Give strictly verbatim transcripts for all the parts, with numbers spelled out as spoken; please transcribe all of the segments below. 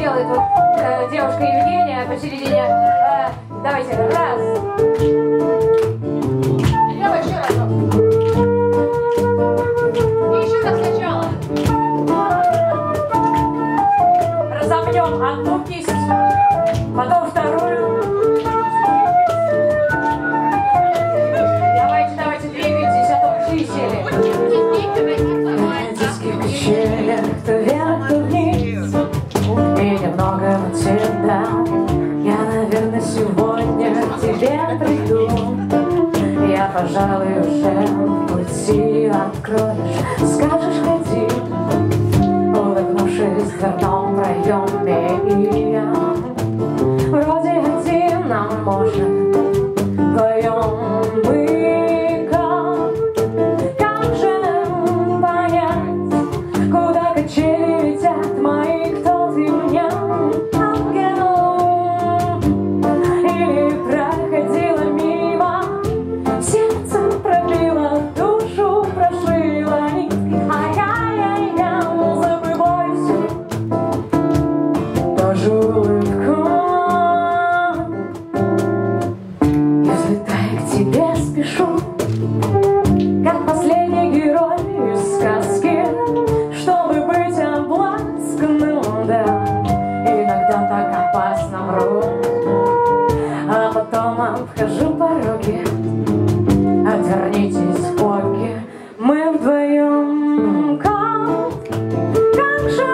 делает вот э, девушка Евгения посередине. Э, давайте, раз. Давай еще разок. И еще раз сначала. Разомнем одну кисть, потом вторую. Давайте, давайте, двигайтесь, а то шли сели. Качели, кто вверх, кто вниз, и немного от тебя. Я, наверное, сегодня к тебе приду. Я, пожалуй, уже в пути откроешь, скажешь, ходи, улыбнувшись в дверном проеме. И я вроде один, нам можно вдвоем быть. Обхожу пороги, отвернитесь боги, мы вдвоем. Как, как же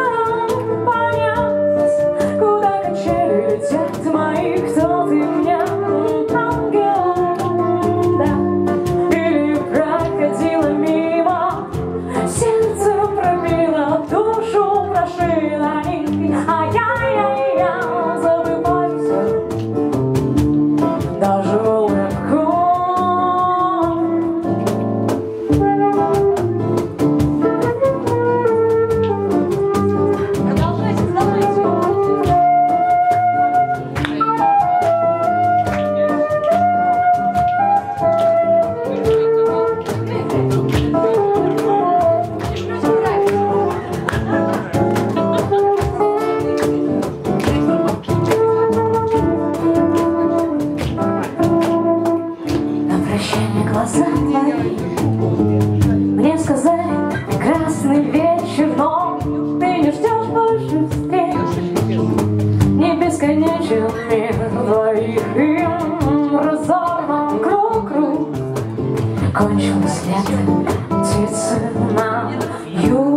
понять, куда качели летят мои, кто ты мне, ангел, да, или проходила мимо, сердце пробило, душу прошила нитки, ай-яй-яй-яй, забывайся. Даже улыбку. Продолжайте, продолжайте. Глаза твои мне сказали прекрасный вечер, но ты не ждешь больше встреч. Не бесконечен мир двоих, им разорван круг-круг. Кончилось лето, птицы на юг.